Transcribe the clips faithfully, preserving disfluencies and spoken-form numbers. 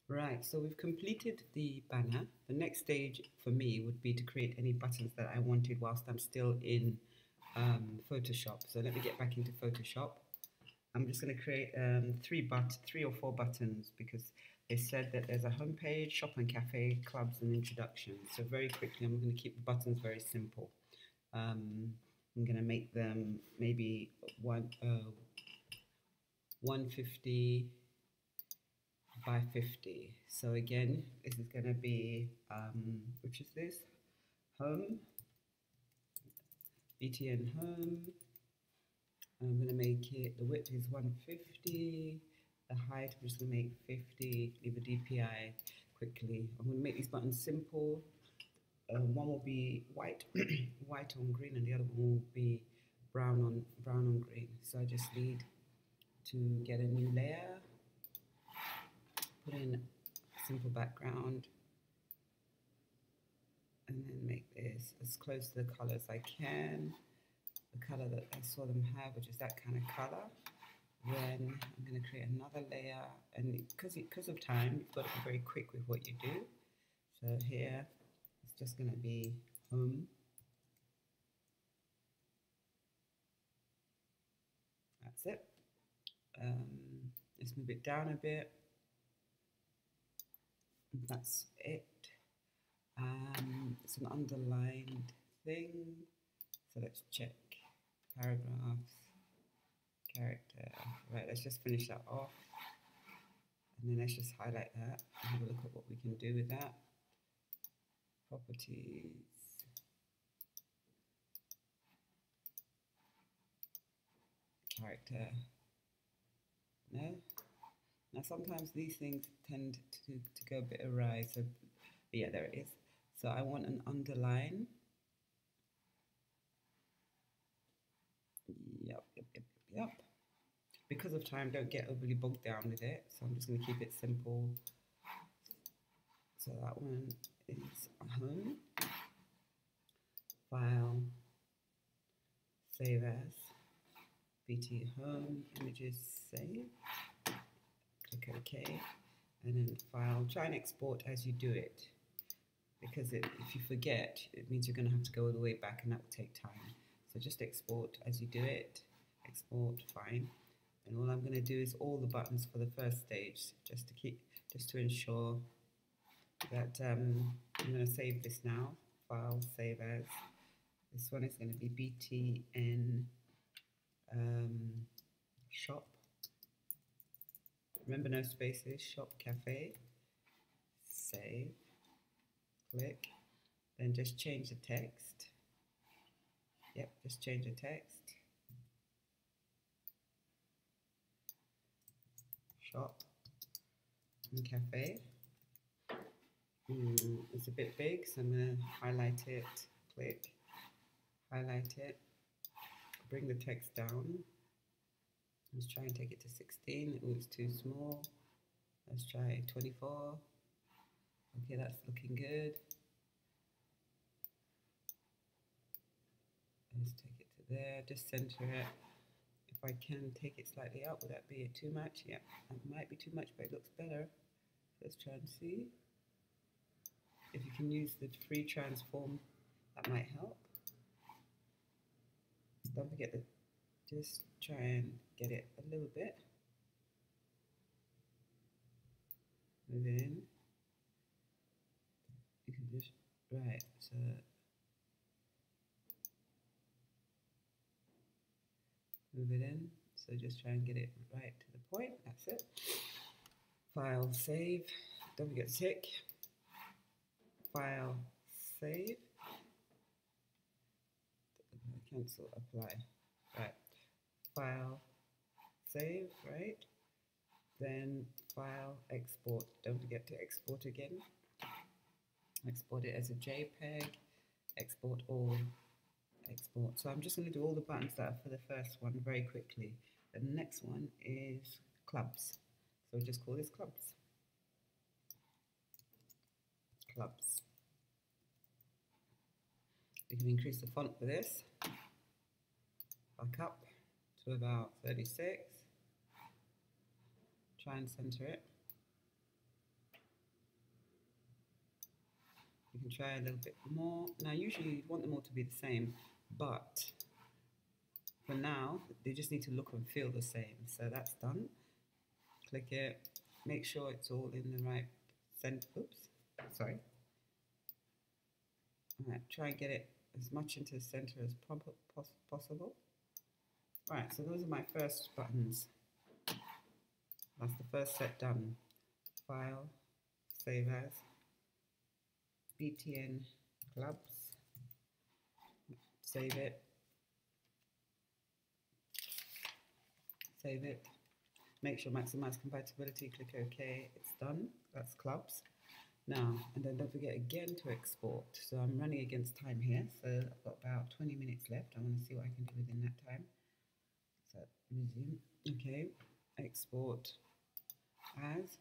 Right, so we've completed the banner. The next stage for me would be to create any buttons that I wanted whilst I'm still in um, Photoshop. So let me get back into Photoshop. I'm just going to create um, three but three or four buttons because they said that there's a homepage, shop and cafe, clubs, and introduction. So very quickly, I'm going to keep the buttons very simple. Um, I'm going to make them maybe one uh, one fifty by fifty. So again, this is going to be um, which is this home, B T N home. I'm going to make it, the width is one fifty, the height I'm just going to make fifty, leave a D P I quickly. I'm going to make these buttons simple. Uh, one will be white, white on green, and the other one will be brown on brown on green. So I just need to get a new layer, put in a simple background, and then make this as close to the color as I can. The color that I saw them have, which is that kind of color. Then I'm going to create another layer, and because because of time, you've got to be very quick with what you do. So here, it's just going to be home. That's it. Um, let's move it down a bit. That's it. Um, it's an underlined thing. So let's check paragraphs, character. Right, let's just finish that off. And then let's just highlight that and have a look at what we can do with that. Properties. Character. No? Now sometimes these things tend to, to go a bit awry. So yeah, there it is. So I want an underline. Yep, yep, yep, yep. Because of time, don't get overly bogged down with it. So I'm just going to keep it simple. So that one is home. File. Save as. B T home. Images save. Click OK. And then file. Try and export as you do it. Because it, if you forget, it means you're going to have to go all the way back, and that will take time. So just export as you do it. Export, fine. And all I'm going to do is all the buttons for the first stage, just to keep, just to ensure that um, I'm going to save this now. File, save as. This one is going to be B T N um, shop. Remember, no spaces. Shop cafe. Save. Click. Then just change the text. Yep, just change the text. Shop and cafe. Mm, it's a bit big, so I'm going to highlight it, click, highlight it, bring the text down. Let's try and take it to sixteen. Oh, it's too small. Let's try twenty-four. Okay, that's looking good. Let's take it to there, just center it. If I can take it slightly up, would that be too much? Yeah, that might be too much, but it looks better. Let's try and see. If you can use the free transform, that might help. Don't forget to just try and get it a little bit. Move it in. You can just, right, so move it in. So just try and get it right to the point. That's it. File, save. Don't forget tick. File, save. Cancel, apply. Right. File, save, right? Then file, export. Don't forget to export again. Export it as a JPEG. Export all. Export. So I'm just going to do all the buttons that are for the first one very quickly. The next one is clubs. So we'll just call this clubs. Clubs. You can increase the font for this. Back up to about thirty-six. Try and center it. You can try a little bit more. Now, usually you want them all to be the same, but for now, they just need to look and feel the same. So that's done. Click it. Make sure it's all in the right center. Oops, sorry. All right, try and get it as much into the center as possible. All right, so those are my first buttons. That's the first set done. File, save as, B T N clubs, save it, save it, make sure maximize compatibility, click OK, it's done, that's clubs. Now, and then don't forget again to export. So I'm running against time here, so I've got about twenty minutes left. I want to see what I can do within that time. So resume, okay, export as,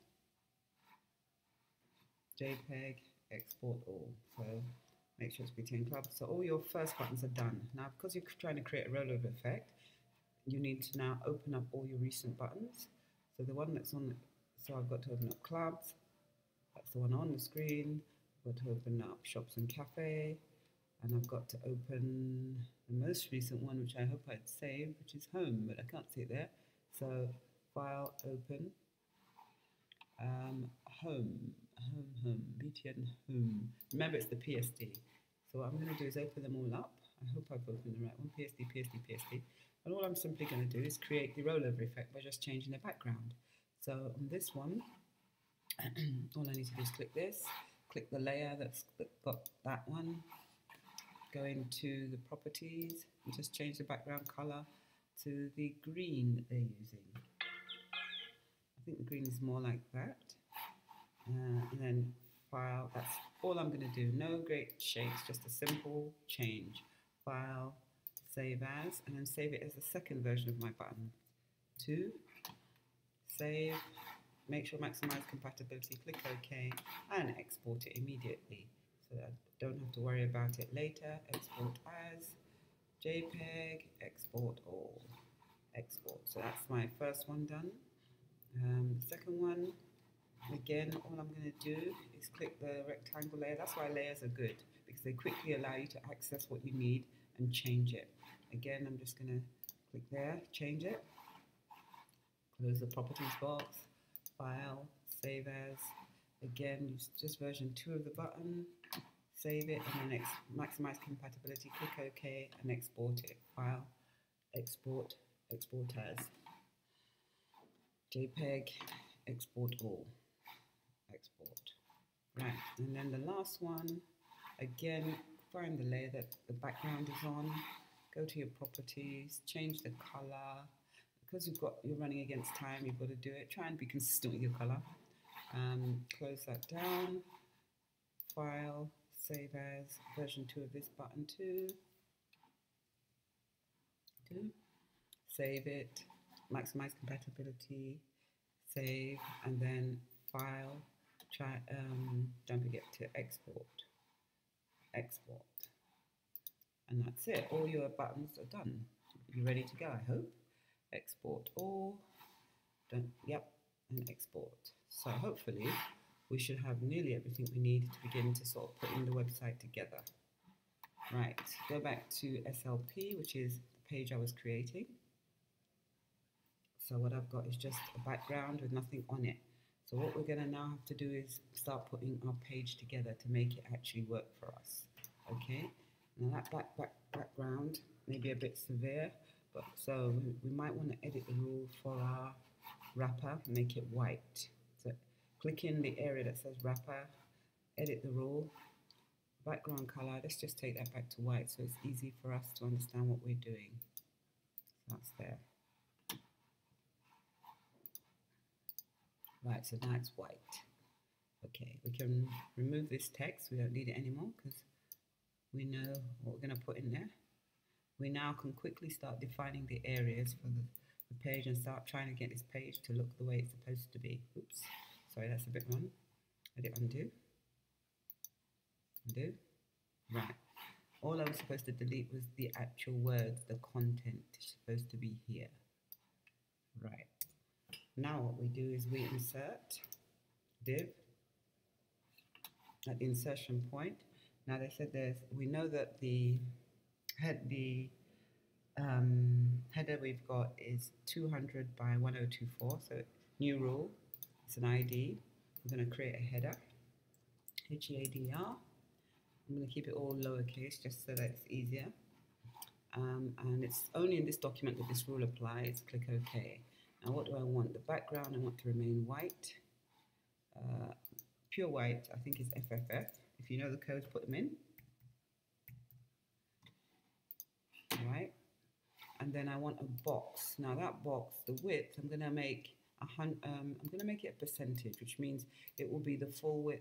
JPEG, export all. So make sure it's B T N clubs. So all your first buttons are done. Now, because you're trying to create a rollover effect, you need to now open up all your recent buttons. So the one that's on, so I've got to open up clubs. That's the one on the screen. I've got to open up shops and cafe. And I've got to open the most recent one, which I hope I'd saved, which is home, but I can't see it there. So file, open, um, home. Home, home, B T N home. Remember, it's the P S D. So what I'm going to do is open them all up. I hope I've opened the right one. P S D, P S D, P S D. And all I'm simply going to do is create the rollover effect by just changing the background. So on this one, all I need to do is click this, click the layer that's got that one, go into the properties, and just change the background color to the green that they're using. I think the green is more like that. Uh, and then file, that's all I'm going to do. No great shapes, just a simple change. File, save as, and then save it as the second version of my button. Two, save, make sure maximize compatibility, click OK, and export it immediately. So that I don't have to worry about it later. Export as, JPEG, export all, export. So that's my first one done. Um, the second one, again, all I'm going to do is click the rectangle layer. That's why layers are good, because they quickly allow you to access what you need and change it. Again, I'm just going to click there, change it, close the properties box, file, save as. Again, use just version two of the button, save it, and then maximize compatibility, click OK, and export it. File, export, export as, JPEG, export all. Export. Right, and then the last one, again, find the layer that the background is on, go to your properties, change the color. Because you've got, you're running against time, you've got to do it. Try and be consistent with your color. Um, close that down. File, save as, version two of this button too. Two. Save it, maximize compatibility, save, and then file. Try, um, don't forget to export, export, and that's it. All your buttons are done. You're ready to go, I hope. Export all, don't, yep, and export. So hopefully we should have nearly everything we need to begin to sort of put in the website together. Right, go back to S L P, which is the page I was creating. So what I've got is just a background with nothing on it. So what we're going to now have to do is start putting our page together to make it actually work for us. Okay, now that back, back, background may be a bit severe, but so we, we might want to edit the rule for our wrapper, make it white. So click in the area that says wrapper, edit the rule, background color, let's just take that back to white so it's easy for us to understand what we're doing. So that's there. Right, so now it's white. Okay, we can remove this text. We don't need it anymore because we know what we're going to put in there. We now can quickly start defining the areas for the, the page and start trying to get this page to look the way it's supposed to be. Oops, sorry, that's a bit wrong. Edit, undo. Undo. Right. All I was supposed to delete was the actual words, the content is supposed to be here. Right. Now what we do is we insert div, at the insertion point. Now they said there's, we know that the head, the um, header we've got is two hundred by one oh two four, so new rule, it's an I D. We're going to create a header, H E A D R. I'm going to keep it all lowercase just so that it's easier. Um, and it's only in this document that this rule applies. Click OK. Now what do I want? The background I want to remain white. Uh, pure white, I think is F F F. If you know the codes, put them in. Right. And then I want a box. Now that box, the width, I'm going to make a hun um, I'm going to make it a percentage, which means it will be the full width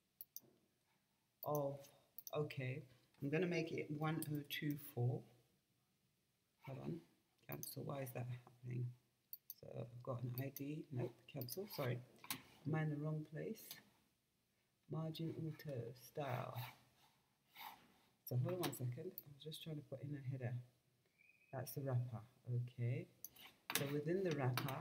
of, okay, I'm going to make it one oh two four. Hold on, cancel, why is that happening? So I've got an I D, nope, cancel, sorry. Am I in the wrong place? Margin auto, style. So hold on one second, I was just trying to put in a header. That's the wrapper, okay. So within the wrapper,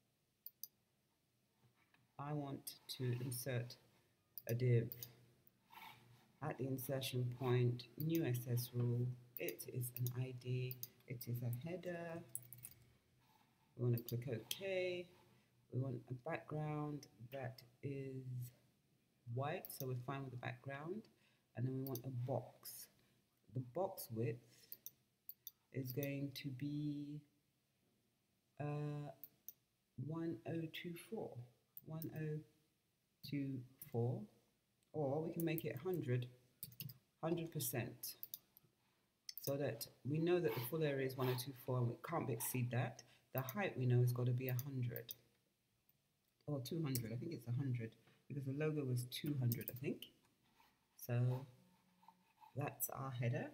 I want to insert a div. At the insertion point, new S S rule, it is an I D, it is a header. We want to click OK. We want a background that is white, so we're fine with the background. And then we want a box. The box width is going to be uh, one oh two four. one oh two four. Or we can make it one hundred, one hundred percent. So that we know that the full area is one oh two four and we can't exceed that. The height we know has got to be one hundred. Or two hundred, I think it's one hundred. Because the logo was two hundred, I think. So that's our header.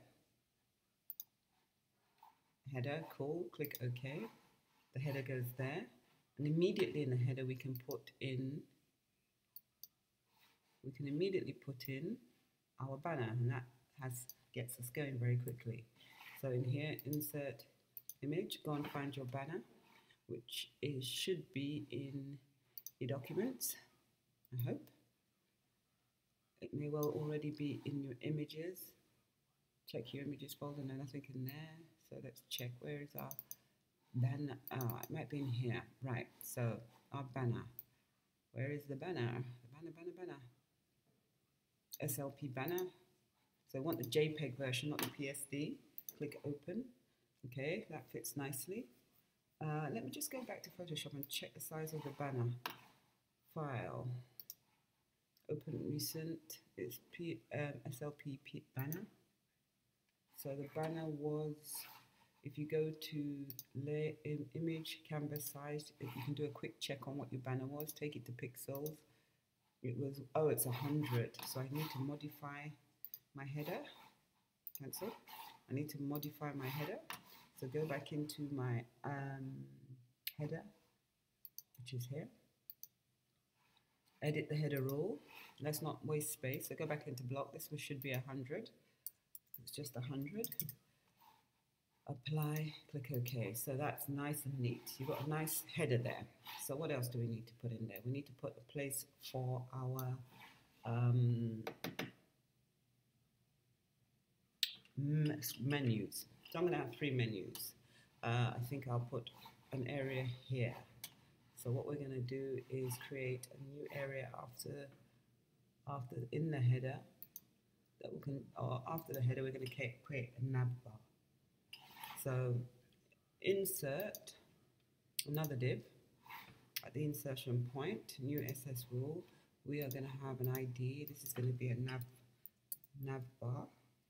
Header, cool, click OK. The header goes there. And immediately in the header we can put in, we can immediately put in our banner, and that has gets us going very quickly. So in here, insert image, go and find your banner, which is should be in your documents, I hope. It may well already be in your images. Check your images folder, no, nothing in there. So let's check, where is our banner? Oh, it might be in here. Right, so our banner. Where is the banner? The banner, banner, banner. S L P banner. So I want the JPEG version, not the P S D. Click open. Okay, that fits nicely. Uh, let me just go back to Photoshop and check the size of the banner. File. Open recent. It's P, um, S L P P banner. So the banner was, if you go to lay in image, canvas size, if you can do a quick check on what your banner was, take it to pixels. It was, oh, it's one hundred. So I need to modify my header. Cancel. I need to modify my header. So go back into my um, header, which is here. Edit the header rule. Let's not waste space. So go back into block. This one should be one hundred. It's just one hundred. Apply, click OK. So that's nice and neat. You've got a nice header there. So what else do we need to put in there? We need to put a place for our um, menus. So I'm going to have three menus. Uh, I think I'll put an area here. So what we're going to do is create a new area after, after in the header. That we can, or after the header, we're going to create a nav bar. So insert another div at the insertion point, new S S rule. We are going to have an I D. This is going to be a nav nav bar.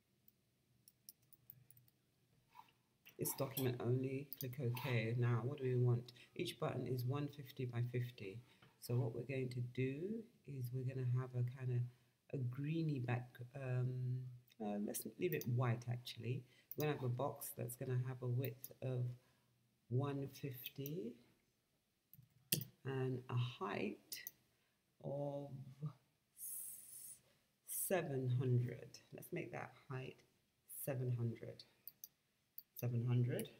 It's document only. Click OK. Now, what do we want? Each button is one fifty by fifty. So what we're going to do is we're going to have a kind of a greeny back. Um, uh, let's leave it white actually. We're going to have a box that's going to have a width of one fifty and a height of seven hundred. Let's make that height seven hundred. seven hundred.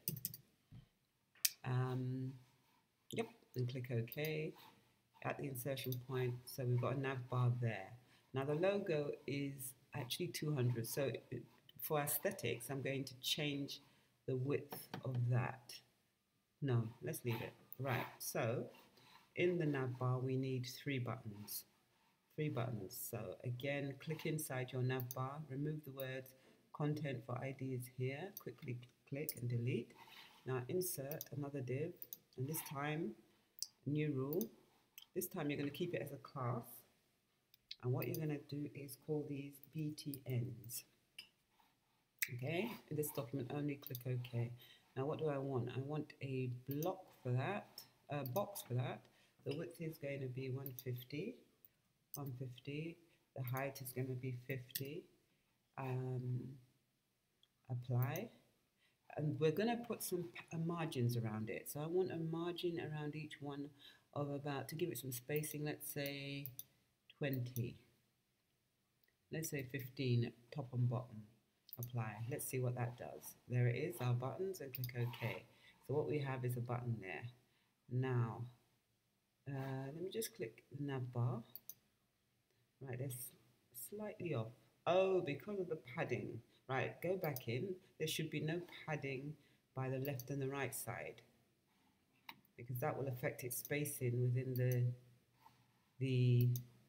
Um, yep, and click OK at the insertion point. So we've got a nav bar there. Now the logo is actually two hundred, so it, for aesthetics, I'm going to change the width of that. No, let's leave it. Right, so in the nav bar, we need three buttons. Three buttons. So again, click inside your nav bar, remove the words content for I D is here, quickly click and delete. Now insert another div, and this time, new rule. This time you're going to keep it as a class. And what you're going to do is call these B T Ns. Okay, in this document only, click OK. Now what do I want? I want a block for that, a box for that. The width is going to be one fifty, one fifty. The height is going to be fifty. Um, apply. And we're going to put some uh, margins around it. So I want a margin around each one of about, to give it some spacing, let's say twenty. Let's say fifteen, top and bottom. Apply. Let's see what that does. There it is, our buttons, and click OK. So what we have is a button there. Now, uh, let me just click the nav bar. Right, that's slightly off. Oh, because of the padding. Right, go back in. There should be no padding by the left and the right side, because that will affect its spacing within the the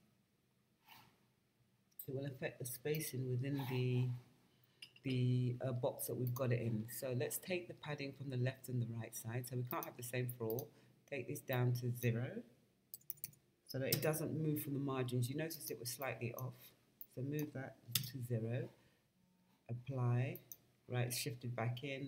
it will affect the spacing within the the uh, box that we've got it in. So let's take the padding from the left and the right side. So we can't have the same for all. Take this down to zero so that it doesn't move from the margins. You notice it was slightly off. So move that to zero. Apply. Right, it's shifted back in.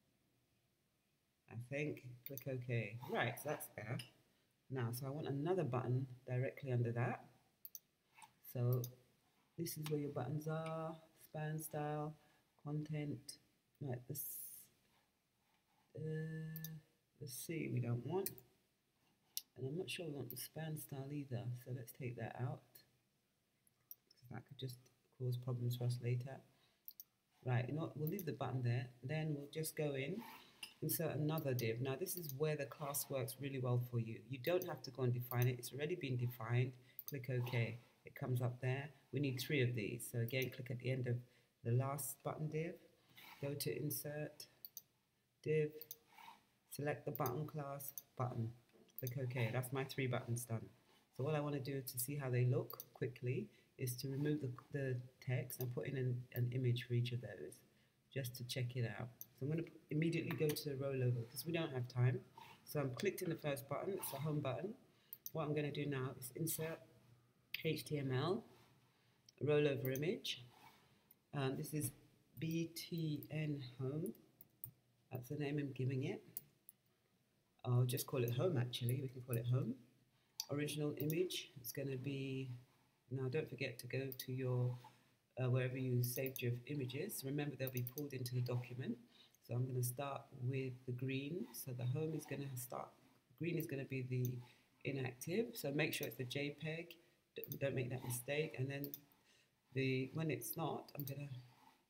I think. Click OK. Right, so that's better. Now, so I want another button directly under that. So this is where your buttons are. Span style. Content, right, this, uh, the C we don't want, and I'm not sure we want the span style either, so let's take that out, because that could just cause problems for us later. Right, you know what, we'll leave the button there, then we'll just go in, insert another div. Now this is where the class works really well for you. You don't have to go and define it, it's already been defined. Click OK, it comes up there. We need three of these, so again, click at the end of the last button div, go to insert, div, select the button class, button, click OK. That's my three buttons done. So what I want to do to see how they look quickly is to remove the, the text and put in an, an image for each of those, just to check it out. So I'm going to immediately go to the rollover because we don't have time. So I'm clicked in the first button, it's the home button. What I'm going to do now is insert H T M L, rollover image. Um, this is B T N home. That's the name I'm giving it. I'll just call it home actually. We can call it home. Original image. It's going to be, now don't forget to go to your, uh, wherever you saved your images. Remember they'll be pulled into the document. So I'm going to start with the green. So the home is going to start, green is going to be the inactive. So make sure it's the JPEG. Don't make that mistake. And then The, when it's not, I'm going to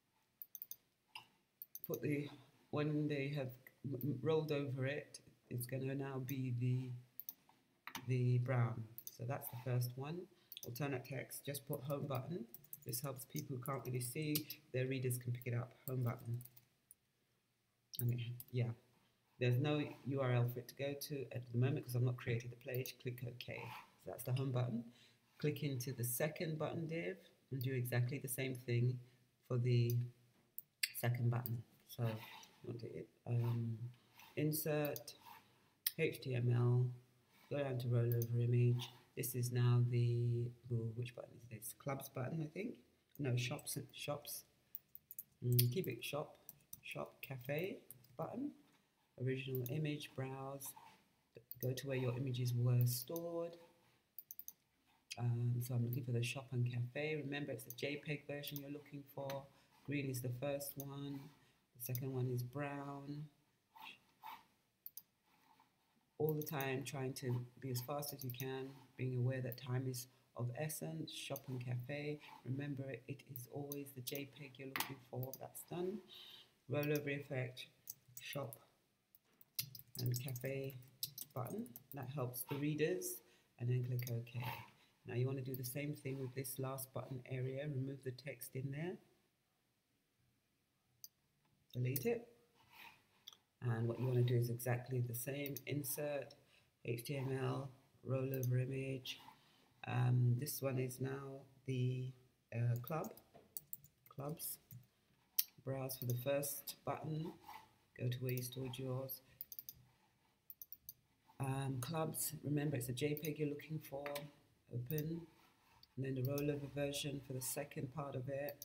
put the, when they have rolled over it, it's going to now be the, the brown. So that's the first one. Alternate text, just put home button. This helps people who can't really see, their readers can pick it up, home button. I mean, yeah, there's no U R L for it to go to at the moment because I've not created the page. Click OK. So that's the home button. Click into the second button div and do exactly the same thing for the second button. So you want to um, insert H T M L, go down to rollover image. This is now the, oh, which button is this? Clubs button, I think. No, shops, shops. Mm, keep it shop, shop, cafe button. Original image, browse. Go to where your images were stored. Um, so I'm looking for the shop and cafe. Remember, it's the JPEG version you're looking for. Green is the first one. The second one is brown. All the time trying to be as fast as you can, being aware that time is of essence. Shop and cafe. Remember, it is always the JPEG you're looking for. That's done. Rollover effect, shop and cafe button. That helps the readers. And then click OK. Now you want to do the same thing with this last button area. Remove the text in there. Delete it. And what you want to do is exactly the same. Insert, H T M L, rollover image. Um, this one is now the uh, club, clubs. Browse for the first button. Go to where you stored yours. Um, clubs, remember it's a JPEG you're looking for. Open. And then the rollover version for the second part of it.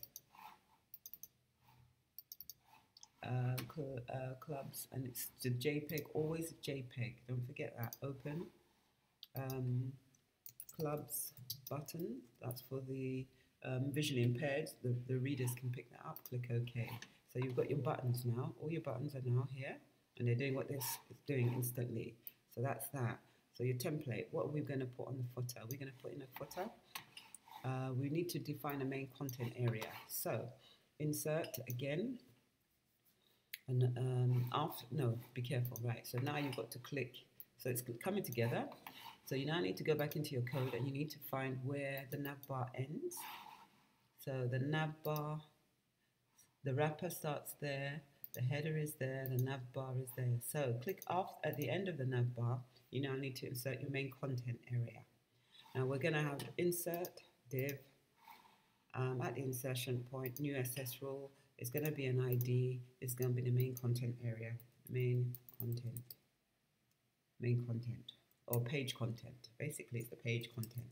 Uh, cl uh, clubs, and it's the JPEG, always a JPEG, don't forget that. Open. Um, clubs button, that's for the um, visually impaired, the, the readers can pick that up. Click OK. So you've got your buttons now, all your buttons are now here, and they're doing what this is doing instantly. So that's that. So your template, what are we going to put on the footer? We're going to put in a footer. Uh, we need to define a main content area. So insert again. And um, after, no, be careful, right? So now you've got to click, so it's coming together. So you now need to go back into your code and you need to find where the nav bar ends. So the nav bar, the wrapper starts there, the header is there, the nav bar is there. So click off at the end of the nav bar, you now need to insert your main content area. Now we're gonna have insert, div, um, at the insertion point, new S S rule. It's going to be an I D. It's going to be the main content area. Main content. Main content. Or page content. Basically, it's the page content.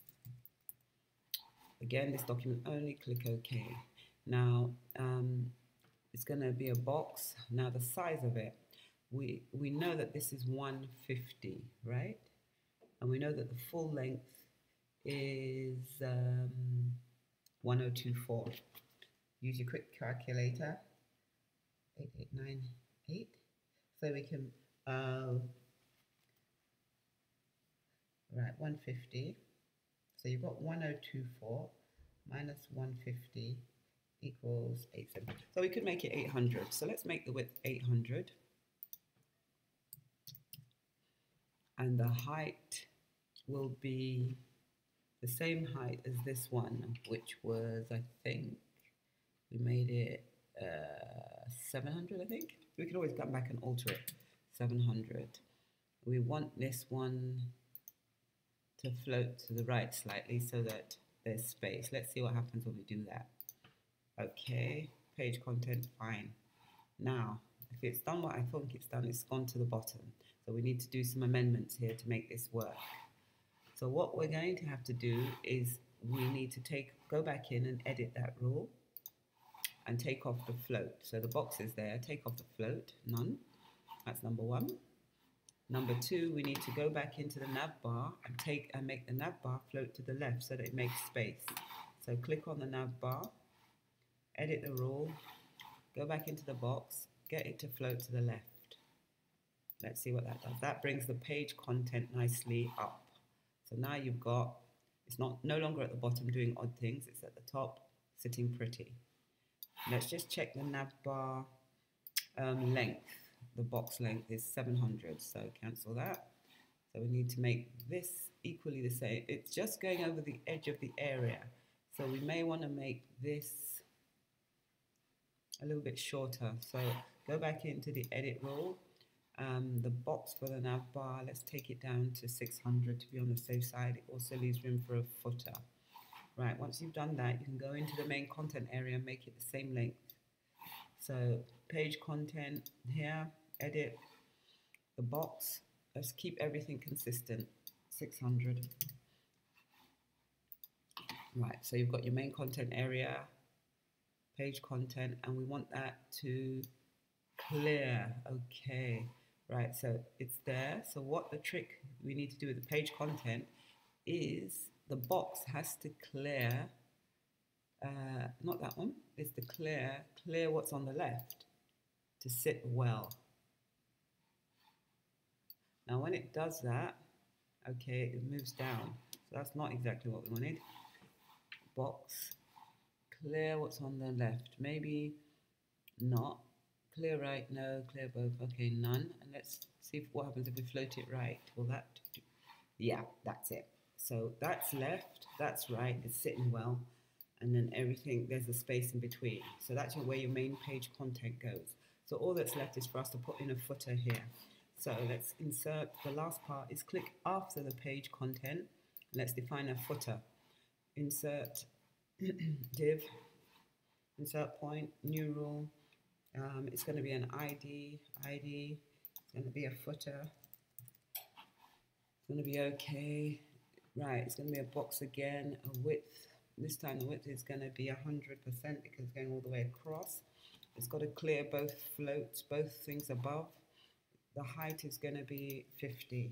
Again, this document only. Click OK. Now, um, it's going to be a box. Now, the size of it. We, we know that this is one fifty, right? And we know that the full length is um, one oh two four. Use your quick calculator, eight eight nine eight, so we can, uh, right, one fifty, so you've got one oh two four minus one fifty equals eight seventy, so we could make it eight hundred, so let's make the width eight hundred, and the height will be the same height as this one, which was, I think, we made it uh, seven hundred, I think. We could always come back and alter it. seven hundred. We want this one to float to the right slightly so that there's space. Let's see what happens when we do that. Okay, page content, fine. Now, if it's done what I think it's done, it's gone to the bottom. So we need to do some amendments here to make this work. So what we're going to have to do is we need to take, go back in and edit that rule. And take off the float. So the box is there, take off the float, none. That's number one. Number two, we need to go back into the nav bar and take and make the nav bar float to the left so that it makes space. So click on the nav bar, edit the rule, go back into the box, get it to float to the left. Let's see what that does. That brings the page content nicely up. So now you've got, it's not no longer at the bottom doing odd things, it's at the top sitting pretty. Let's just check the nav bar um, length. The box length is seven hundred, so cancel that. So we need to make this equally the same. It's just going over the edge of the area. So we may want to make this a little bit shorter. So go back into the edit rule. Um, the box for the nav bar, let's take it down to six hundred to be on the safe side. It also leaves room for a footer. Right, once you've done that, you can go into the main content area and make it the same length. So page content here, edit the box. Let's keep everything consistent, six hundred. Right, so you've got your main content area, page content, and we want that to clear. Okay, right, so it's there. So what the trick we need to do with the page content is the box has to clear, uh, not that one, it's to clear, clear what's on the left to sit well. Now when it does that, okay, it moves down. So that's not exactly what we wanted. Box, clear what's on the left. Maybe not. Clear right, no, clear both, okay, none. And let's see if, what happens if we float it right. Will that do? Yeah, that's it. So that's left, that's right, it's sitting well, and then everything, there's a space in between. So that's where your main page content goes. So all that's left is for us to put in a footer here. So let's insert, the last part is click after the page content. Let's define a footer. Insert div, insert point, new rule. Um, it's going to be an I D, I D, it's going to be a footer. It's going to be okay. Right, it's going to be a box again, a width. This time the width is going to be one hundred percent because it's going all the way across. It's got to clear both floats, both things above. The height is going to be fifty.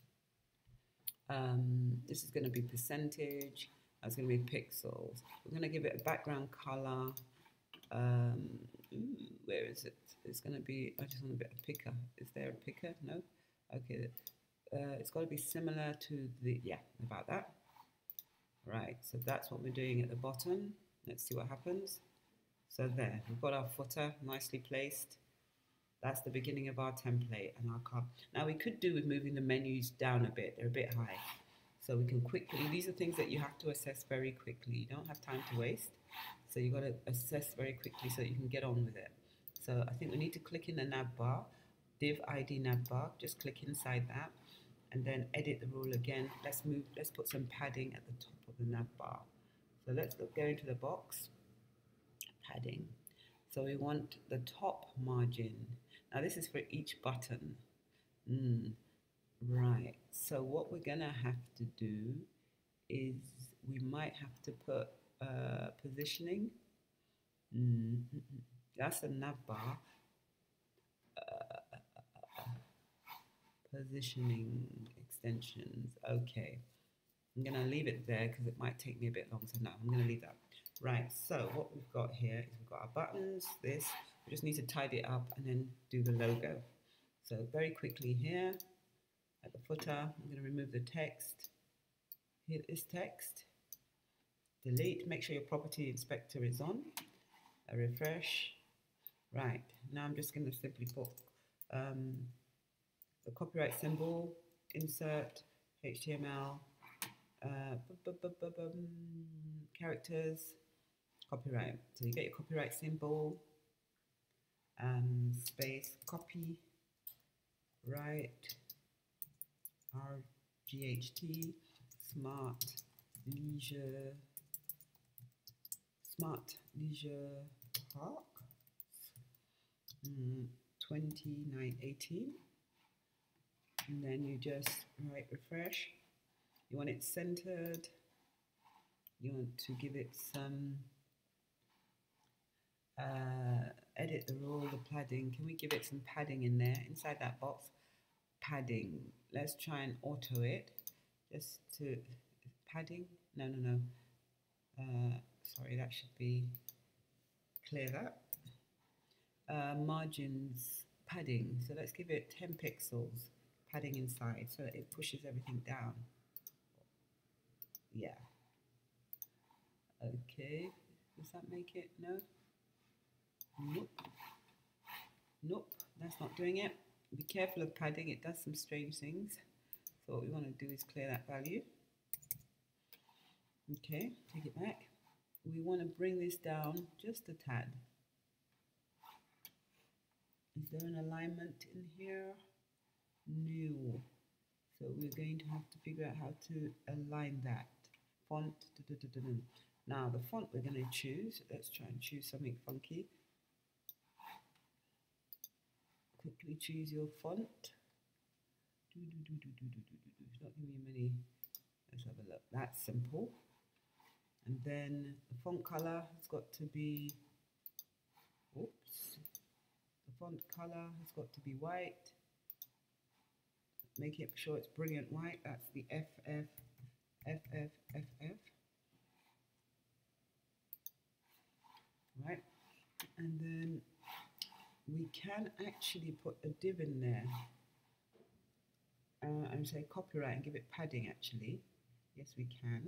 Um, this is going to be percentage. That's going to be pixels. We're going to give it a background color. Um, ooh, where is it? It's going to be, I just want a bit of picker. Is there a picker? No? Okay. Uh, it's got to be similar to the, yeah, about that. Right, so that's what we're doing at the bottom. Let's see what happens. So there, we've got our footer nicely placed. That's the beginning of our template and our card. Now we could do with moving the menus down a bit. They're a bit high. So we can quickly, these are things that you have to assess very quickly. You don't have time to waste. So you've got to assess very quickly so you can get on with it. So I think we need to click in the nav bar, div I D nav bar, just click inside that and then edit the rule again. Let's move, let's put some padding at the top of the nav bar. So let's go into the box, padding. So we want the top margin. Now this is for each button. Mm, right, so what we're gonna have to do is we might have to put uh, positioning. Mm, that's a nav bar. Uh, positioning extensions, okay. I'm gonna leave it there because it might take me a bit long, so no, I'm gonna leave that. Right, so what we've got here is we've got our buttons, this, we just need to tidy it up and then do the logo. So very quickly here, at the footer, I'm gonna remove the text. Hit this text, delete, make sure your property inspector is on, a refresh. Right, now I'm just gonna simply put um, the copyright symbol, insert, H T M L, uh, bu bu bu bu characters, copyright. So you get your copyright symbol, um, space, copy, right, R G H T, smart, leisure, smart, leisure park, mm, twenty-nine eighteen. And then you just write refresh. You want it centered. You want to give it some, uh, edit the rule, the padding. Can we give it some padding in there, inside that box? Padding. Let's try and auto it. Just to, padding? No, no, no. Uh, sorry, that should be, clear that. Uh, margins, padding. So let's give it ten pixels. Padding inside so that it pushes everything down. Yeah. Okay. Does that make it? No? Nope. Nope. That's not doing it. Be careful of padding. It does some strange things. So what we want to do is clear that value. Okay. Take it back. We want to bring this down just a tad. Is there an alignment in here? No. So we're going to have to figure out how to align that. Font. Da, da, da, da, da. Now the font we're going to choose. Let's try and choose something funky. Quickly choose your font. Do, do, do, do, do, do, do, do. It's not giving me many. Let's have a look. That's simple. And then the font color has got to be. Oops. The font color has got to be white. Make it sure it's brilliant white. That's the F F, F F, F F. Right. And then we can actually put a div in there. Uh, and say copyright and give it padding actually. Yes, we can.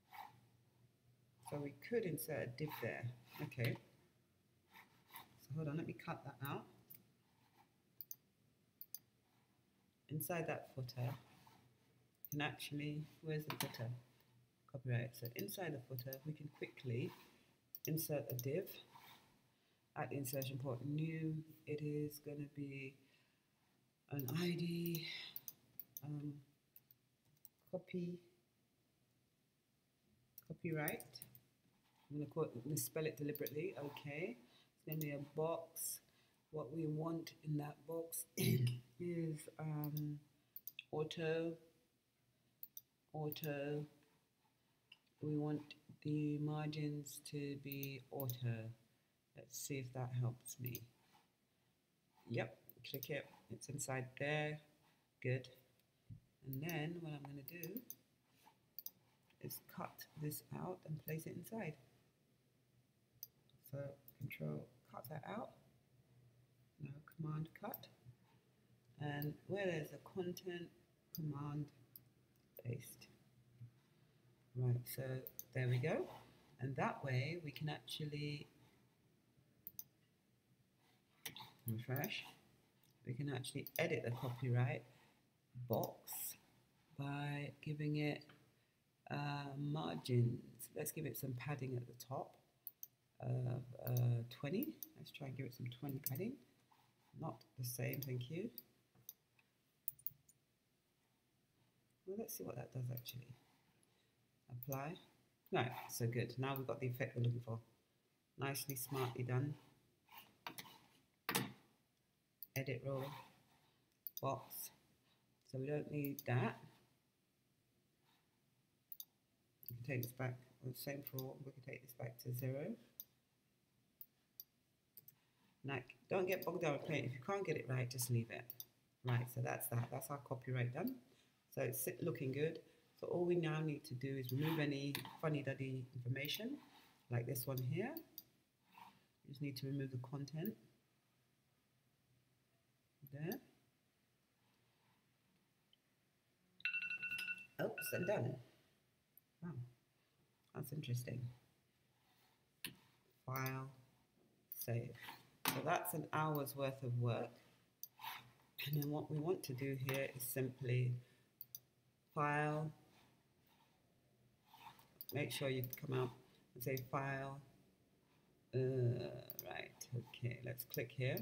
So we could insert a div there. Okay. So hold on, let me cut that out. Inside that footer, can actually, where's the footer? Copyright. So inside the footer, we can quickly insert a div at the insertion port. New, it is going to be an I D, um, copy, copyright. I'm going to call it, misspell it deliberately. Okay. It's going to be a box. What we want in that box is um, auto, auto. We want the margins to be auto. Let's see if that helps me. Yep, click it. It's inside there. Good. And then what I'm going to do is cut this out and place it inside. So control, cut that out. Now command cut. And where there's a content, command paste. Right, so there we go. And that way we can actually refresh. We can actually edit the copyright box by giving it uh, margins. Let's give it some padding at the top of uh, twenty. Let's try and give it some twenty padding. Not the same, thank you. Well, let's see what that does actually. Apply. No, so good. Now we've got the effect we're looking for. Nicely, smartly done. Edit row, box. So we don't need that. We can take this back. Well, same for all. We can take this back to zero. Now, don't get bogged down with playing. If you can't get it right, just leave it. Right, so that's that. That's our copyright done. So it's looking good. So all we now need to do is remove any funny-duddy information, like this one here. You just need to remove the content. There. Oops, and done. Wow, that's interesting. File, save. So that's an hour's worth of work. And then what we want to do here is simply file, make sure you come out and say file. Uh, right, okay, let's click here.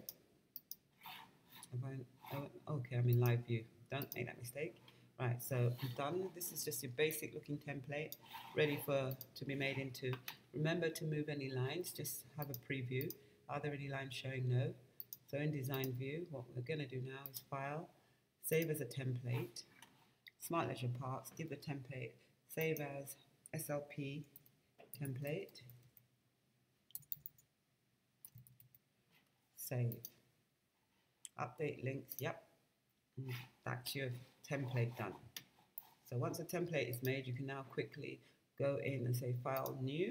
I, oh, okay, I'm in live view. Don't make that mistake. Right, so I'm done. This is just a basic looking template ready for to be made into. Remember to move any lines, just have a preview. Are there any lines showing? No. So in design view, what we're going to do now is file, save as a template, Smart Leisure Parks, give the template, save as S L P template, save. Update links, yep, that's your template done. So once a template is made, you can now quickly go in and say file new,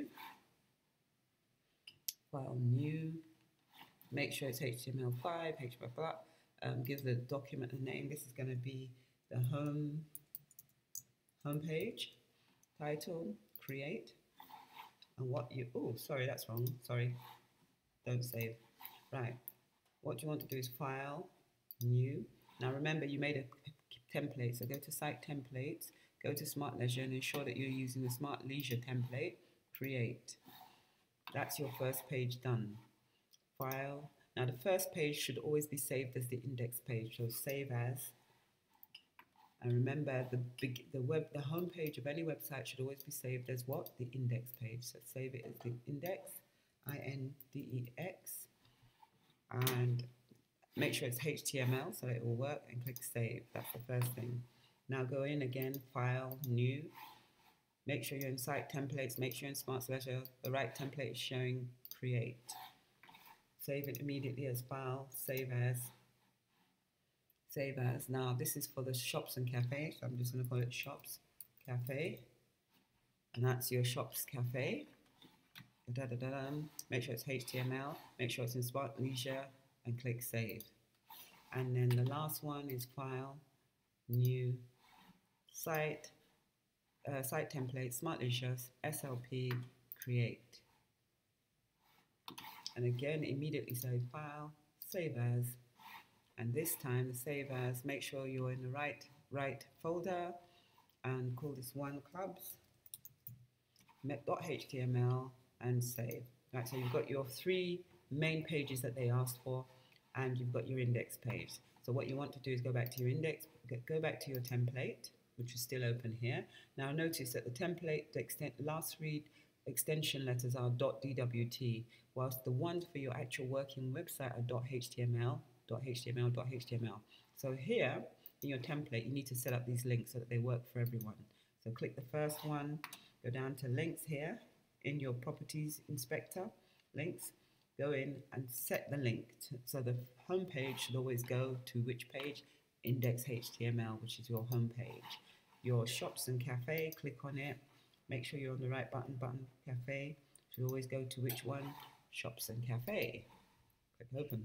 file new, make sure it's H T M L five, H T M L five, um, give the document a name. This is going to be the home, home page, title, create, and what you, oh, sorry, that's wrong, sorry, don't save, right. What you want to do is file, new. Now remember you made a template, so go to site templates, go to Smart Leisure and ensure that you're using the Smart Leisure template, create. That's your first page done. File. Now the first page should always be saved as the index page, so save as. And remember the big, the web, the home page of any website should always be saved as what? The index page. So save it as the index, I N D E X. And make sure it's H T M L so it will work and click save. That's the first thing. Now go in again, file, new. Make sure you're in site templates, make sure you're in Smart Leisure, the right template is showing create. Save it immediately as file, save as, save as. Now this is for the shops and cafes, so I'm just going to call it shops, cafe. And that's your shops cafe. Da, da, da, da. Make sure it's H T M L, make sure it's in Smart Leisure, and click save. And then the last one is file, new, site, uh, site template, Smart Leisure, S L P, create. And again, immediately say file, save as, and this time the save as, make sure you're in the right, right folder, and call this one clubs .html and save. Right, so you've got your three main pages that they asked for, and you've got your index page. So what you want to do is go back to your index, go back to your template, which is still open here. Now notice that the template, the extent, last three extension letters are .dwt, whilst the ones for your actual working website are .html, .html, .html. So here in your template, you need to set up these links so that they work for everyone. So click the first one, go down to links here in your properties inspector, links, go in and set the link. To, so the home page should always go to which page? Index H T M L, which is your home page. Your shops and cafe, click on it. Make sure you're on the right button, button cafe. Should always go to which one? Shops and cafe. Click open.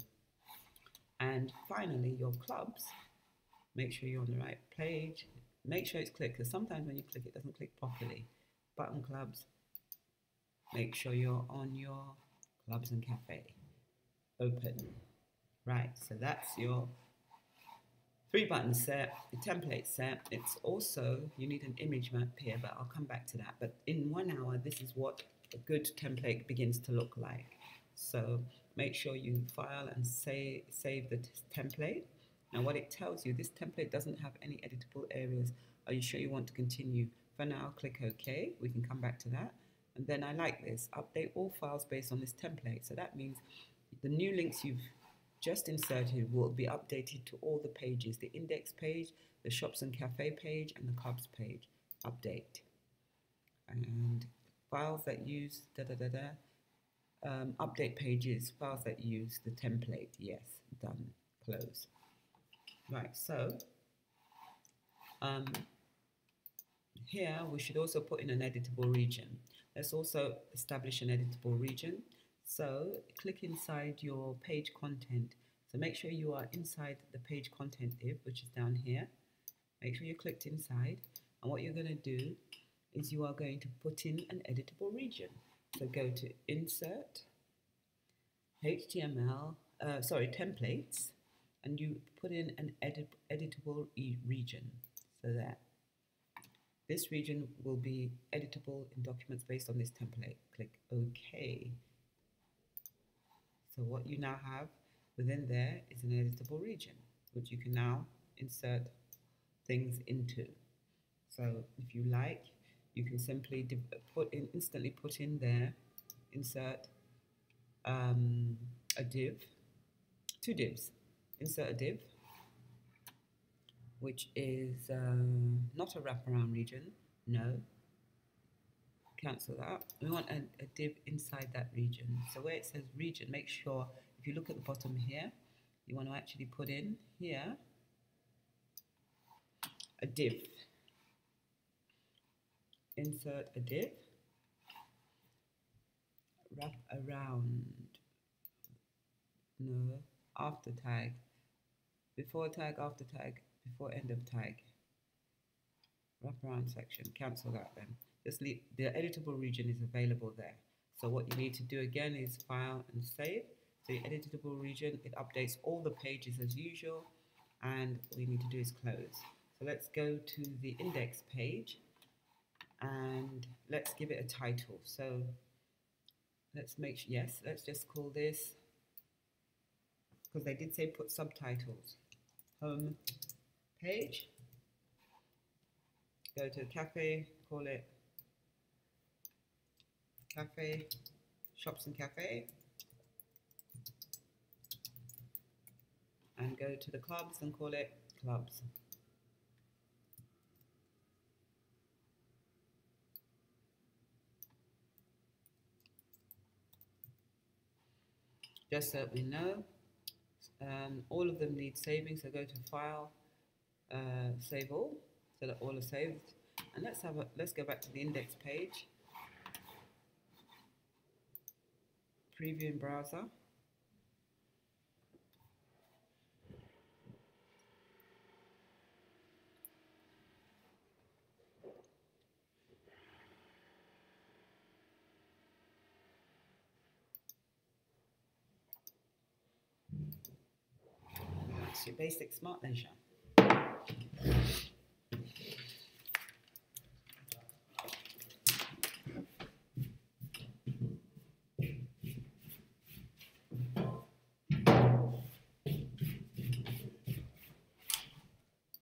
And finally, your clubs. Make sure you're on the right page. Make sure it's clicked, because sometimes when you click, it doesn't click properly. Button clubs. Make sure you're on your clubs and cafe. Open. Right, so that's your three buttons set, the template set. It's also, you need an image map here, but I'll come back to that. But in one hour, this is what a good template begins to look like. So make sure you file and say, save the template. Now what it tells you, this template doesn't have any editable areas. Are you sure you want to continue? For now, click OK. We can come back to that. And then I like this, update all files based on this template. So that means the new links you've just inserted will be updated to all the pages, the index page, the shops and cafe page, and the clubs page. Update. And files that use da da da da. Um, update pages, files that use the template. Yes, done. Close. Right, so um, here we should also put in an editable region. Let's also establish an editable region. So click inside your page content. So make sure you are inside the page content div, which is down here. Make sure you clicked inside. And what you're going to do is you are going to put in an editable region. So go to Insert, H T M L, uh, sorry, Templates, and you put in an edit editable e region. So that this region will be editable in documents based on this template. Click OK. So what you now have within there is an editable region, which you can now insert things into. So if you like, you can simply put in, instantly put in there, insert um, a div, two divs. Insert a div, which is uh, not a wraparound region, no. Cancel that. We want a, a div inside that region. So where it says region, make sure, if you look at the bottom here, you want to actually put in here a div. Insert a div, wrap around, no, after tag, before tag, after tag, before end of tag, wrap around section. Cancel that then. Just leave, the editable region is available there. So what you need to do again is file and save. So your editable region, it updates all the pages as usual, and all you need to do is close. So let's go to the index page and let's give it a title. So let's make sure, yes, let's just call this, because they did say put subtitles, home page. Go to cafe, call it cafe, shops and cafe, and go to the clubs and call it clubs. Just so that we know, um, all of them need saving, so go to File, uh, Save All, so that all are saved. And let's have a, let's go back to the index page. Preview in browser. That's your basic Smart Leisure.